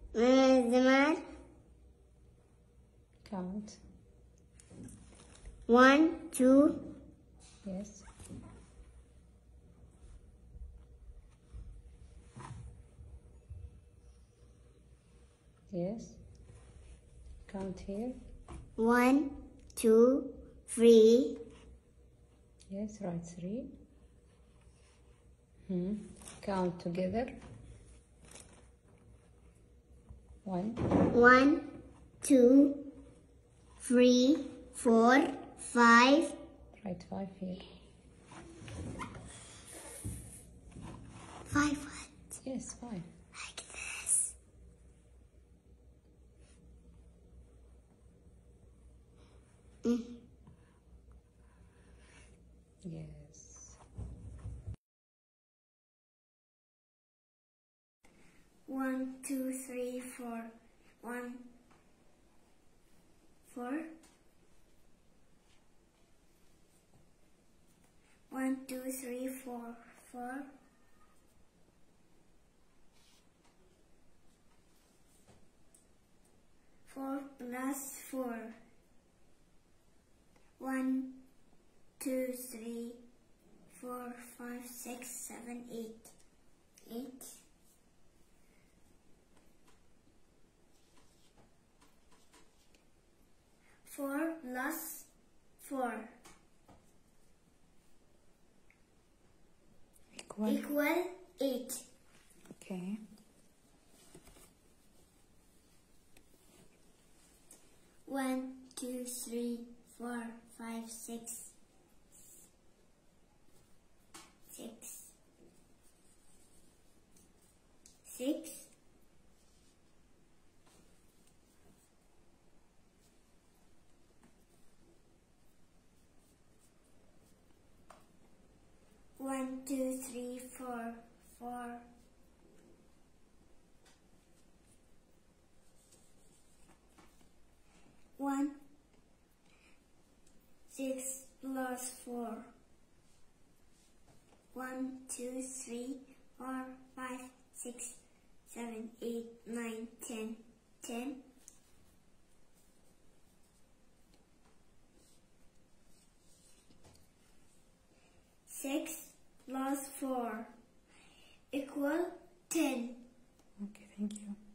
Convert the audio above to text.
Zaman. Count. 1, 2. Yes. Yes. Count here. 1, 2, 3. Yes, right, 3. Count together. 1. 1, 2, 3, 4, 5. Write 5 here. 5 what? Yes, 5. Like this. Yes. 1, 2, 3, 4. 1, 4. 1, 2, 3, 4. 4. 4 plus 4. 1, 2, 3, 4, 5, 6, 7, 8. 8. 4 plus 4 equal 8. Okay. 1, 2, 3, 4, 5, 6. 6. 6. 1, 2, 3, 4. 4. 1, 6 plus 4. 1, 2, 3, 4, 5, 6, 7, 8, 9, 10. 10. 6 plus 4 equal 10. Okay, thank you.